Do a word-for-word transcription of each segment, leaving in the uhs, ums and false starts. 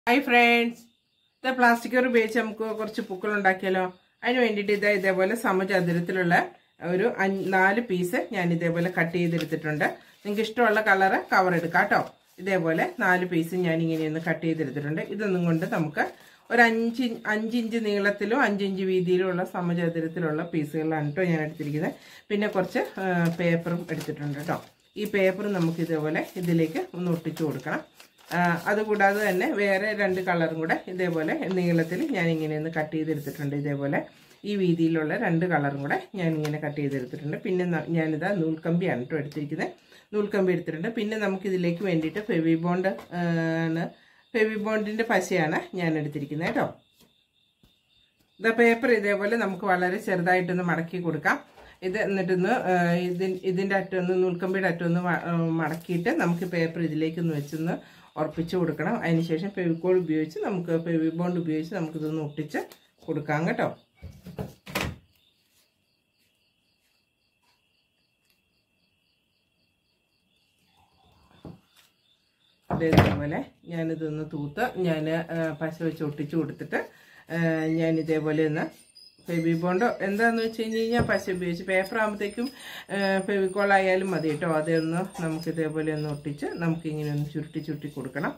Hi friends, the plastic cover ഉപയോഗിച്ച് നമുക്ക് കുറച്ച് പൂക്കൾ ഉണ്ടാക്കിയാലോ. അതിനു വേണ്ടിയിട്ട് ഇതാ ഇതേപോലെ സമചതുരത്തിലുള്ള ഒരു നാല് പീസ് ഞാൻ ഇതേപോലെ കട്ട് ചെയ്തെടുത്തിട്ടുണ്ട്. നിങ്ങൾക്ക് ഇഷ്ടമുള്ള കളർ കവർ എടുക്കാം കേട്ടോ. ഇതേപോലെ നാല് പീസ് ഞാൻ ഇങ്ങനെ ഒന്ന് കട്ട് ചെയ്തെടുത്തിട്ടുണ്ട്. ഇതൊന്നും കൊണ്ട് നമുക്ക് ഒരു അഞ്ച് അഞ്ച് ഇഞ്ച് നീളത്തിലോ അഞ്ച് ഇഞ്ച് വീതിയിലുള്ള സമചതുരത്തിലുള്ള പീസുകളാണ് കേട്ടോ ഞാൻ എടുത്തിരിക്കുന്നത്. പിന്നെ കുറച്ച് പേപ്പറും എടുത്തിട്ടുണ്ട് കേട്ടോ. ഈ പേപ്പർ നമുക്ക് ഇതേപോലെ ഇതിലേക്ക് ഒന്ന് ഒട്ടിച്ചു കൊടുക്കണം. അതുകൂടാതെ തന്നെ വേറെ രണ്ട് കളറും കൂടെ ഇതേപോലെ നീളത്തിൽ ഞാനിങ്ങനെ ഒന്ന് കട്ട് ചെയ്തെടുത്തിട്ടുണ്ട്. ഇതേപോലെ ഈ വീതിയിലുള്ള രണ്ട് കളറും കൂടെ ഞാനിങ്ങനെ കട്ട് ചെയ്തെടുത്തിട്ടുണ്ട്. പിന്നെ ഞാനിതാ നൂൽക്കമ്പിയാണ് കേട്ടോ എടുത്തിരിക്കുന്നത്. നൂൽക്കമ്പി എടുത്തിട്ടുണ്ട്. പിന്നെ നമുക്കിതിലേക്ക് വേണ്ടിയിട്ട് ഫെവി ബോണ്ട് ആണ് ഫെവി ബോണ്ടിൻ്റെ പശയാണ് ഞാൻ എടുത്തിരിക്കുന്നത് കേട്ടോ. ഇതാ പേപ്പർ ഇതേപോലെ നമുക്ക് വളരെ ചെറുതായിട്ടൊന്ന് മടക്കി കൊടുക്കാം. ഇത് എന്നിട്ടൊന്ന് ഇതിൻ ഇതിൻ്റെ അറ്റമൊന്ന് നൂൽക്കമ്പിയുടെ അറ്റമൊന്ന് മടക്കിയിട്ട് നമുക്ക് പേപ്പർ ഇതിലേക്കൊന്ന് വെച്ചൊന്ന് ഉറപ്പിച്ച് കൊടുക്കണം. അതിനുശേഷം ഫെവിക്കോൾ ഉപയോഗിച്ച് നമുക്ക് ഫെവി ബോണ്ട് ഉപയോഗിച്ച് നമുക്കിതൊന്ന് ഒട്ടിച്ച് കൊടുക്കാം കേട്ടോ. ഇതേപോലെ ഞാനിതൊന്ന് തൂത്ത് ഞാൻ പശ വെച്ച് ഒട്ടിച്ച് കൊടുത്തിട്ട് ഞാൻ ഇതേപോലെ ഒന്ന് ഫെവി ബോണ്ടോ എന്താണെന്ന് വെച്ച് കഴിഞ്ഞ് കഴിഞ്ഞാൽ പശ ഉപയോഗിച്ച് പേപ്പർ ആകുമ്പോഴത്തേക്കും ഫെവിക്കോൾ ആയാലും മതി കേട്ടോ. അതൊന്ന് നമുക്ക് ഇതേപോലെ ഒന്ന് ഒട്ടിച്ച് നമുക്കിങ്ങനെ ഒന്ന് ചുരുട്ടി ചുരുട്ടി കൊടുക്കണം.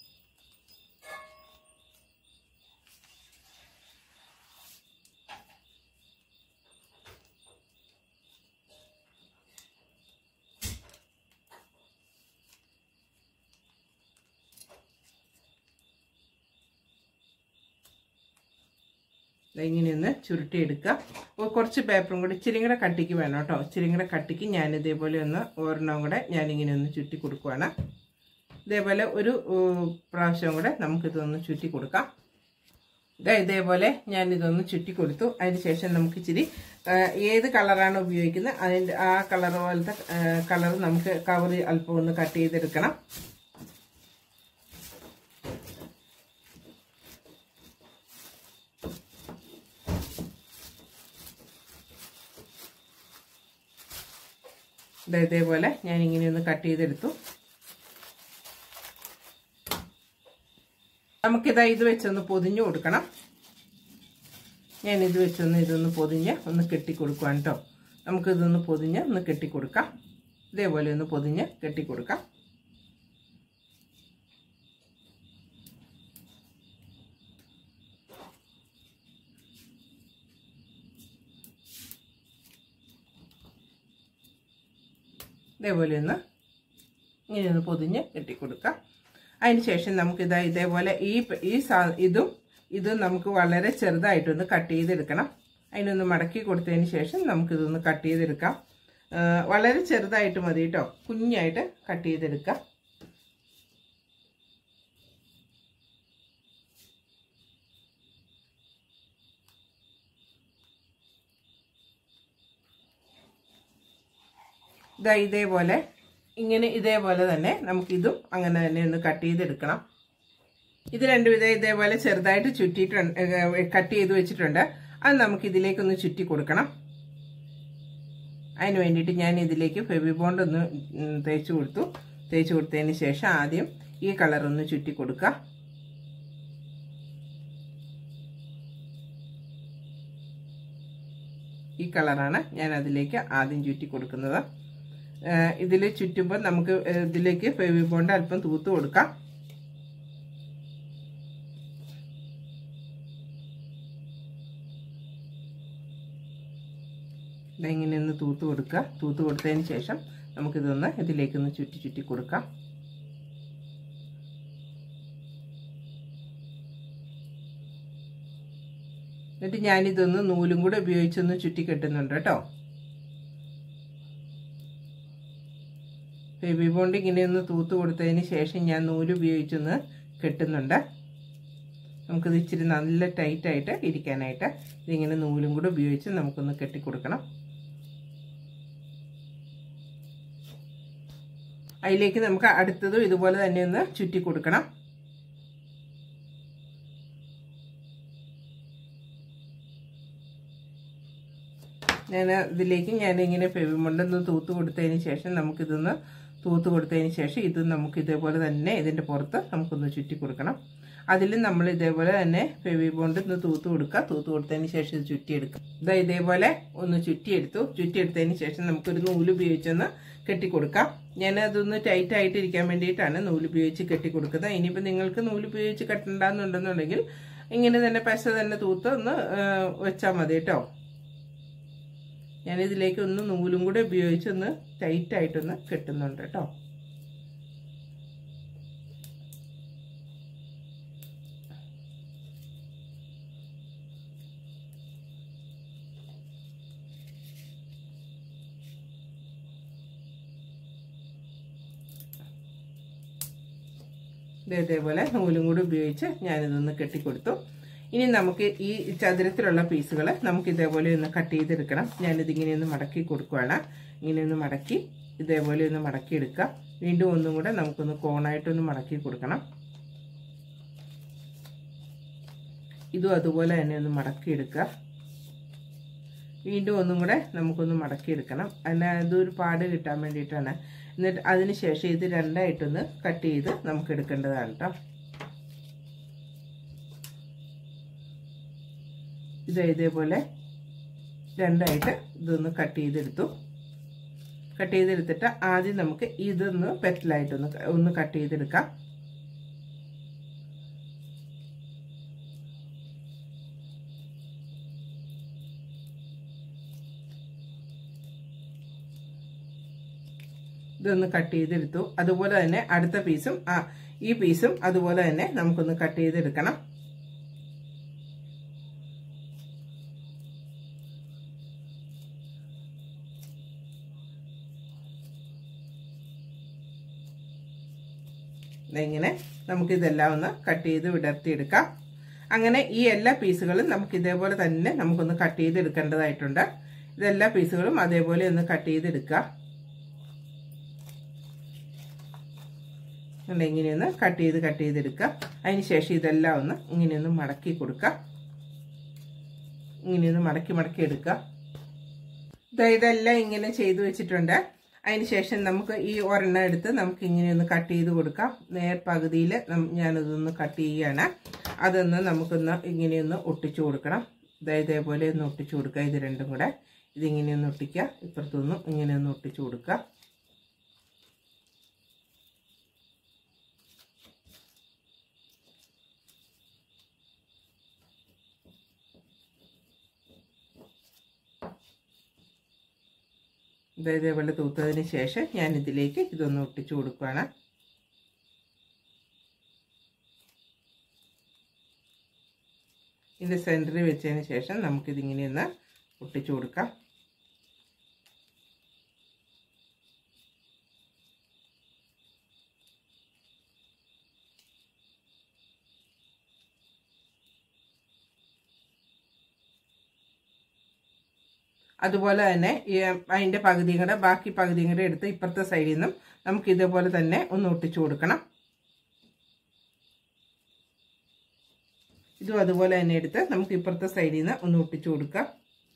ഇങ്ങനെയൊന്ന് ചുരുട്ടിയെടുക്കുക. കുറച്ച് പേപ്പറും കൂടി ഇച്ചിരി കൂടെ കട്ടിക്ക് വേണം കേട്ടോ. ഇച്ചിരി കൂടെ കട്ടിക്ക് ഞാൻ ഇതേപോലെ ഒന്ന് ഒരെണ്ണം കൂടെ ഞാനിങ്ങനെ ഒന്ന് ചുറ്റി കൊടുക്കുവാണ്. ഇതേപോലെ ഒരു പ്രാവശ്യം കൂടെ നമുക്കിതൊന്ന് ചുറ്റി കൊടുക്കാം. ഇതാ ഇതേപോലെ ഞാനിതൊന്ന് ചുറ്റി കൊടുത്തു. അതിന് ശേഷം നമുക്ക് ഇച്ചിരി ഏത് കളറാണ് ഉപയോഗിക്കുന്നത് അതിൻ്റെ ആ കളർ പോലത്തെ കളർ നമുക്ക് കവർ അല്പം ഒന്ന് കട്ട് ചെയ്തെടുക്കണം. ഇതേപോലെ ഞാനിങ്ങനെ ഒന്ന് കട്ട് ചെയ്തെടുത്തു. നമുക്കിതാ ഇത് വെച്ചൊന്ന് പൊതിഞ്ഞു കൊടുക്കണം. ഞാനിത് വെച്ചൊന്ന് ഇതൊന്ന് പൊതിഞ്ഞ് ഒന്ന് കെട്ടിക്കൊടുക്കുവാണ് കേട്ടോ. നമുക്കിതൊന്ന് പൊതിഞ്ഞ് ഒന്ന് കെട്ടിക്കൊടുക്കാം. ഇതേപോലെ ഒന്ന് പൊതിഞ്ഞ് കെട്ടിക്കൊടുക്കാം. ഇതേപോലെ ഒന്ന് ഇങ്ങനെ ഒന്ന് പൊതിഞ്ഞ് കെട്ടിക്കൊടുക്കാം. അതിന് ശേഷം നമുക്കിതാ ഇതേപോലെ ഈ ഈ സാ ഇതും ഇതും നമുക്ക് വളരെ ചെറുതായിട്ടൊന്ന് കട്ട് ചെയ്തെടുക്കണം. അതിനൊന്ന് മടക്കി കൊടുത്തതിന് ശേഷം നമുക്കിതൊന്ന് കട്ട് ചെയ്തെടുക്കാം. വളരെ ചെറുതായിട്ട് മതി കേട്ടോ. കുഞ്ഞായിട്ട് കട്ട് ചെയ്തെടുക്കാം. ഇതാ ഇതേപോലെ ഇങ്ങനെ ഇതേപോലെ തന്നെ നമുക്കിതും അങ്ങനെ തന്നെ ഒന്ന് കട്ട് ചെയ്തെടുക്കണം. ഇത് രണ്ടും ഇതേ ഇതേപോലെ ചെറുതായിട്ട് ചുറ്റിയിട്ടുണ്ട്, കട്ട് ചെയ്ത് വെച്ചിട്ടുണ്ട്. അത് നമുക്ക് ഇതിലേക്കൊന്ന് ചുറ്റി കൊടുക്കണം. അതിന് വേണ്ടിയിട്ട് ഞാൻ ഇതിലേക്ക് ഫെവി ബോണ്ട് ഒന്ന് തേച്ച് കൊടുത്തു. തേച്ച് കൊടുത്തതിന് ശേഷം ആദ്യം ഈ കളറൊന്ന് ചുറ്റി കൊടുക്കുക. ഈ കളറാണ് ഞാൻ അതിലേക്ക് ആദ്യം ചുറ്റി കൊടുക്കുന്നത്. ഇതിൽ ചുറ്റുമ്പോൾ നമുക്ക് ഇതിലേക്ക് ഫെവി ബോണ്ട് അല്പം തൂത്ത് കൊടുക്കാം. ഇങ്ങനെ ഒന്ന് തൂത്ത് കൊടുക്കുക. തൂത്ത് കൊടുത്തതിന് ശേഷം നമുക്കിതൊന്ന് ഇതിലേക്കൊന്ന് ചുറ്റി ചുറ്റി കൊടുക്കാം. എന്നിട്ട് ഞാനിതൊന്ന് നൂലും കൂടെ ഉപയോഗിച്ചൊന്ന് ചുറ്റി കെട്ടുന്നുണ്ട് കേട്ടോ. ഫെവി ബോണ്ട് ഇങ്ങനെയൊന്ന് തൂത്ത് കൊടുത്തതിന് ശേഷം ഞാൻ നൂല് ഉപയോഗിച്ചൊന്ന് കെട്ടുന്നുണ്ട്. നമുക്കിത് ഇച്ചിരി നല്ല ടൈറ്റായിട്ട് ഇരിക്കാനായിട്ട് ഇതിങ്ങനെ നൂലും കൂടെ ഉപയോഗിച്ച് നമുക്കൊന്ന് കെട്ടിക്കൊടുക്കണം. അതിലേക്ക് നമുക്ക് അടുത്തതും ഇതുപോലെ തന്നെ ഒന്ന് ചുറ്റി കൊടുക്കണം. ഞാൻ ഇതിലേക്ക് ഞാനിങ്ങനെ ഫെവി ബോണ്ടൊന്ന് തൂത്ത് കൊടുത്തതിന് ശേഷം നമുക്കിതൊന്ന് തൂത്ത് കൊടുത്തതിന് ശേഷം ഇത് നമുക്ക് ഇതേപോലെ തന്നെ ഇതിൻ്റെ പുറത്ത് നമുക്കൊന്ന് ചുറ്റി കൊടുക്കണം. അതിലും നമ്മൾ ഇതേപോലെ തന്നെ ഫെവി ബോണ്ട് ഒന്ന് തൂത്ത് കൊടുക്കുക. തൂത്ത് കൊടുത്തതിന് ശേഷം ഇത് ചുറ്റിയെടുക്കുക. ഇതാ ഇതേപോലെ ഒന്ന് ചുറ്റിയെടുത്തു. ചുറ്റിയെടുത്തതിന് ശേഷം നമുക്കൊരു നൂല് ഉപയോഗിച്ചൊന്ന് കെട്ടിക്കൊടുക്കാം. ഞാൻ അതൊന്ന് ടൈറ്റ് ആയിട്ട് ഇരിക്കാൻ വേണ്ടിയിട്ടാണ് നൂല് ഉപയോഗിച്ച് കെട്ടിക്കൊടുക്കുന്നത്. ഇനിയിപ്പോൾ നിങ്ങൾക്ക് നൂല് ഉപയോഗിച്ച് കെട്ടണ്ടെന്നുണ്ടെന്നുണ്ടെങ്കിൽ ഇങ്ങനെ തന്നെ പശ തന്നെ തൂത്ത് ഒന്ന് വെച്ചാൽ മതി കേട്ടോ. ഞാനിതിലേക്ക് ഒന്ന് നൂലും കൂടെ ഉപയോഗിച്ച് ഒന്ന് ടൈറ്റായിട്ടൊന്ന് കെട്ടുന്നുണ്ട് കേട്ടോ. ഇതേപോലെ നൂലും കൂടി ഉപയോഗിച്ച് ഞാനിതൊന്ന് കെട്ടിക്കൊടുത്തു. ഇനി നമുക്ക് ഈ ചതുരത്തിലുള്ള പീസുകൾ നമുക്ക് ഇതേപോലെ ഒന്ന് കട്ട് ചെയ്തെടുക്കണം. ഞാനിതിങ്ങനെ ഒന്ന് മടക്കി കൊടുക്കുകയാണ്. ഇങ്ങനെ ഒന്ന് മടക്കി ഇതേപോലെ ഒന്ന് മടക്കി എടുക്കുക. വീണ്ടും ഒന്നും കൂടെ നമുക്കൊന്ന് കോണായിട്ടൊന്ന് മടക്കി കൊടുക്കണം. ഇതും അതുപോലെ തന്നെ ഒന്ന് മടക്കി എടുക്കുക. വീണ്ടും ഒന്നും കൂടെ നമുക്കൊന്ന് മടക്കി എടുക്കണം. അതിന് അതൊരു പാട് കിട്ടാൻ വേണ്ടിയിട്ടാണ്. എന്നിട്ട് അതിന് ശേഷം ഇത് രണ്ടായിട്ടൊന്ന് കട്ട് ചെയ്ത് നമുക്ക് എടുക്കേണ്ടതാണ് കേട്ടോ. ഇത് ഇതേപോലെ രണ്ടായിട്ട് ഇതൊന്ന് കട്ട് ചെയ്തെടുത്തു. കട്ട് ചെയ്തെടുത്തിട്ട് ആദ്യം നമുക്ക് ഇതൊന്ന് പെറ്റലായിട്ടൊന്ന് ഒന്ന് കട്ട് ചെയ്തെടുക്കാം. ഇതൊന്ന് കട്ട് ചെയ്തെടുത്തു. അതുപോലെ തന്നെ അടുത്ത പീസും ആ ഈ പീസും അതുപോലെ തന്നെ നമുക്കൊന്ന് കട്ട് ചെയ്തെടുക്കണം. ഇങ്ങനെ നമുക്കിതെല്ലാം ഒന്ന് കട്ട് ചെയ്ത് വിടർത്തിയെടുക്കാം. അങ്ങനെ ഈ എല്ലാ പീസുകളും നമുക്ക് ഇതേപോലെ തന്നെ നമുക്കൊന്ന് കട്ട് ചെയ്തെടുക്കേണ്ടതായിട്ടുണ്ട്. ഇതെല്ലാ പീസുകളും അതേപോലെ ഒന്ന് കട്ട് ചെയ്തെടുക്കുക. ഇങ്ങനെയൊന്ന് കട്ട് ചെയ്ത് കട്ട് ചെയ്തെടുക്കുക. അതിന് ശേഷം ഇതെല്ലാം ഒന്ന് ഇങ്ങനെയൊന്ന് മടക്കി കൊടുക്കുക. ഇങ്ങനെയൊന്ന് മടക്കി മടക്കി എടുക്കുക. ഇതെല്ലാം ഇങ്ങനെ ചെയ്തു വെച്ചിട്ടുണ്ട്. അതിന് ശേഷം നമുക്ക് ഈ ഒരെണ്ണം എടുത്ത് നമുക്ക് ഇങ്ങനെയൊന്ന് കട്ട് ചെയ്ത് കൊടുക്കാം. നേർപകുതിയിൽ ഞാനതൊന്ന് കട്ട് ചെയ്യുകയാണ്. അതൊന്ന് നമുക്കൊന്ന് ഇങ്ങനെയൊന്ന് ഒട്ടിച്ചു കൊടുക്കണം. ഇതേപോലെ ഒന്ന് ഒട്ടിച്ചു കൊടുക്കുക. ഇത് രണ്ടും കൂടെ ഇതിങ്ങനെയൊന്ന് ഒട്ടിക്കുക. ഇപ്പുറത്തൊന്നും ഇങ്ങനെയൊന്ന് ഒട്ടിച്ചു കൊടുക്കുക. ഇതേപോലെ തൂത്തതിന് ശേഷം ഞാൻ ഇതിലേക്ക് ഇതൊന്ന് ഒട്ടിച്ചു കൊടുക്കുകയാണ്. ഇതിൻ്റെ സെൻറ്ററിൽ വെച്ചതിന് ശേഷം നമുക്കിതിങ്ങനെയൊന്ന് ഒട്ടിച്ചു കൊടുക്കാം. അതുപോലെ തന്നെ അതിൻ്റെ പകുതിയും കൂടെ ബാക്കി പകുതിയും കൂടെ എടുത്ത് ഇപ്പുറത്തെ സൈഡിൽ നിന്നും നമുക്ക് ഇതേപോലെ തന്നെ ഒന്ന് ഒട്ടിച്ചു കൊടുക്കണം. ഇതും അതുപോലെ തന്നെ എടുത്ത് നമുക്ക് ഇപ്പുറത്തെ സൈഡിൽ നിന്ന് ഒന്ന് ഒട്ടിച്ചു കൊടുക്കാം.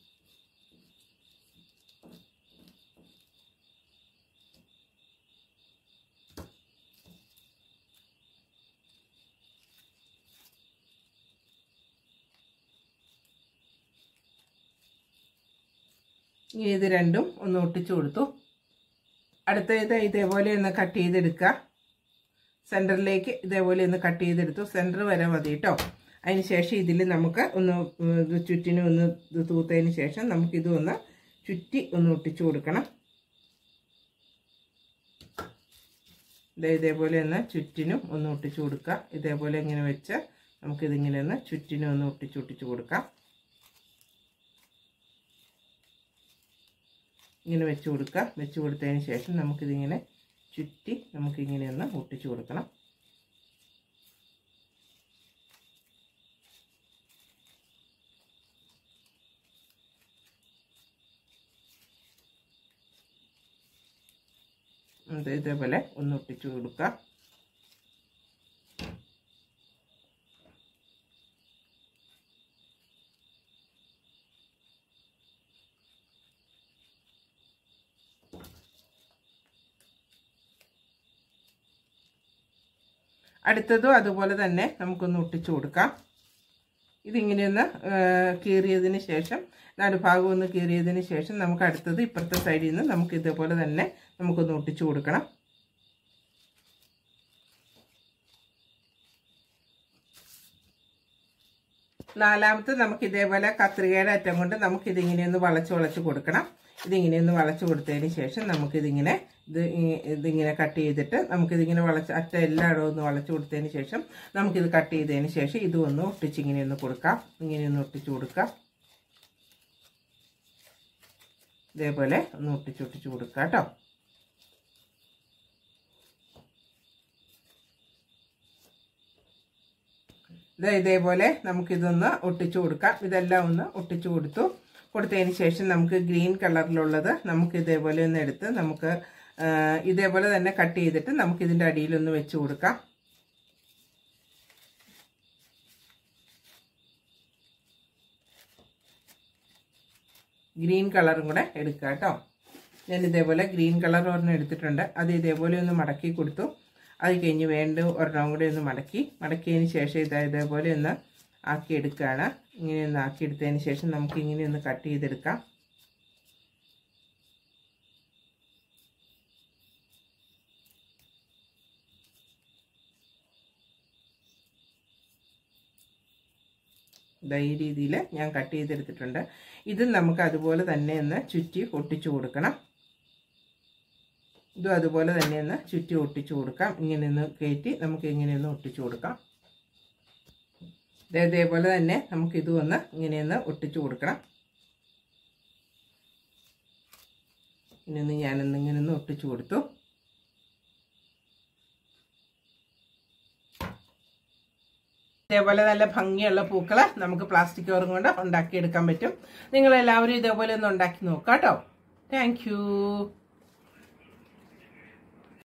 ഇനി ഇത് രണ്ടും ഒന്ന് ഒട്ടിച്ചു കൊടുത്തു. അടുത്ത ഇത് ഇതേപോലെ ഒന്ന് കട്ട് ചെയ്തെടുക്കുക. സെൻറ്ററിലേക്ക് ഇതേപോലെ ഒന്ന് കട്ട് ചെയ്തെടുത്തു. സെൻറ്റർ വരെ മതി കേട്ടോ. അതിന് ശേഷം ഇതിൽ നമുക്ക് ഒന്ന് ഇത് ചുറ്റിനും ഒന്ന് ഇത് തൂത്തതിന് ശേഷം നമുക്കിത് ഒന്ന് ചുറ്റി ഒന്ന് ഒട്ടിച്ചു കൊടുക്കണം. ഇതേപോലെ ഒന്ന് ചുറ്റിനും ഒന്ന് ഒട്ടിച്ചു കൊടുക്കുക. ഇതേപോലെ ഇങ്ങനെ വെച്ച് നമുക്കിതിങ്ങനെ ഒന്ന് ചുറ്റിനും ഒന്ന് ഒട്ടിച്ചു ഒട്ടിച്ചു കൊടുക്കാം. ഇങ്ങനെ വെച്ച് കൊടുക്കുക. വെച്ച് കൊടുത്തതിന് ശേഷം നമുക്കിതിങ്ങനെ ചുറ്റി നമുക്കിങ്ങനെ ഒന്ന് ഒട്ടിച്ചു കൊടുക്കണം. ഇതേപോലെ ഒന്ന് ഒട്ടിച്ചു കൊടുക്കുക. അടുത്തതും അതുപോലെ തന്നെ നമുക്കൊന്ന് ഒട്ടിച്ചു കൊടുക്കാം. ഇതിങ്ങനെയൊന്ന് കീറിയതിന് ശേഷം നടുഭാഗം ഒന്ന് കീറിയതിന് ശേഷം നമുക്ക് അടുത്തത് ഇപ്പുറത്തെ സൈഡിൽ നിന്ന് നമുക്ക് ഇതേപോലെ തന്നെ നമുക്കൊന്ന് ഒട്ടിച്ചു കൊടുക്കണം. നാലാമത്തെ നമുക്ക് ഇതേപോലെ കത്രികയുടെ അറ്റം കൊണ്ട് നമുക്കിതിങ്ങനെ ഒന്ന് വളച്ച് വളച്ച് കൊടുക്കണം. ഇതിങ്ങനെ ഒന്ന് വളച്ച് കൊടുത്തതിന് ശേഷം നമുക്കിതിങ്ങനെ ഇത് ഇതിങ്ങനെ കട്ട് ചെയ്തിട്ട് നമുക്കിതിങ്ങനെ വളച്ച് അറ്റ എല്ലായിടവും ഒന്ന് വളച്ച് കൊടുത്തതിന് ശേഷം നമുക്കിത് കട്ട് ചെയ്തതിന് ശേഷം ഇതും ഒന്ന് ഒട്ടിച്ച് ഇങ്ങനെ ഒന്ന് കൊടുക്കാം. ഇങ്ങനെ ഒന്ന് ഒട്ടിച്ച് കൊടുക്കാം. ഇതേപോലെ ഒന്ന് ഒട്ടിച്ച് ഒട്ടിച്ച് കൊടുക്കാം കേട്ടോ. ഇതേപോലെ നമുക്കിതൊന്ന് ഒട്ടിച്ചു കൊടുക്കാം. ഇതെല്ലാം ഒന്ന് ഒട്ടിച്ചു കൊടുത്തു കൊടുത്തതിന് ശേഷം നമുക്ക് ഗ്രീൻ കളറിലുള്ളത് നമുക്ക് ഇതേപോലെ ഒന്ന് എടുത്ത് നമുക്ക് ഇതേപോലെ തന്നെ കട്ട് ചെയ്തിട്ട് നമുക്ക് ഇതിൻ്റെ അടിയിലൊന്ന് വെച്ച് കൊടുക്കാം. ഗ്രീൻ കളറും കൂടെ എടുക്കുക കേട്ടോ. ഞാൻ ഇതേപോലെ ഗ്രീൻ കളർ ഒരെണ്ണം എടുത്തിട്ടുണ്ട്. അത് ഇതേപോലെ ഒന്ന് മടക്കി കൊടുത്തു. അത് കഴിഞ്ഞ് വേണ്ട ഒരെണ്ണം കൂടെ ഒന്ന് മടക്കി മടക്കിയതിന് ശേഷം ഇതാ ഇതേപോലെ ഒന്ന് ആക്കിയെടുക്കുകയാണ്. ഇങ്ങനെ ഒന്ന് ആക്കിയെടുത്തതിന് ശേഷം നമുക്ക് ഇങ്ങനെ ഒന്ന് കട്ട് ചെയ്തെടുക്കാം. ഈ രീതിയിൽ ഞാൻ കട്ട് ചെയ്തെടുത്തിട്ടുണ്ട്. ഇത് നമുക്ക് അതുപോലെ തന്നെ ഒന്ന് ചുറ്റി ഒട്ടിച്ചു കൊടുക്കണം. ഇതും അതുപോലെ തന്നെ ഒന്ന് ചുറ്റി ഒട്ടിച്ചു കൊടുക്കാം. ഇങ്ങനെ ഒന്ന് കയറ്റി നമുക്ക് ഇങ്ങനെയൊന്ന് ഒട്ടിച്ചു കൊടുക്കാം. ഇതേപോലെ തന്നെ നമുക്ക് ഇതും ഒന്ന് ഇങ്ങനെയൊന്ന് ഒട്ടിച്ചു കൊടുക്കണം. ഇനി ഞാനൊന്ന് ഇങ്ങനെ ഒന്ന് ഒട്ടിച്ചു കൊടുത്തു. ഇതേപോലെ നല്ല ഭംഗിയുള്ള പൂക്കള് നമുക്ക് പ്ലാസ്റ്റിക് കവറും കൊണ്ട് ഉണ്ടാക്കിയെടുക്കാൻ പറ്റും. നിങ്ങളെല്ലാവരും ഇതേപോലെ ഒന്ന് ഉണ്ടാക്കി നോക്കാം കേട്ടോ. Thank U.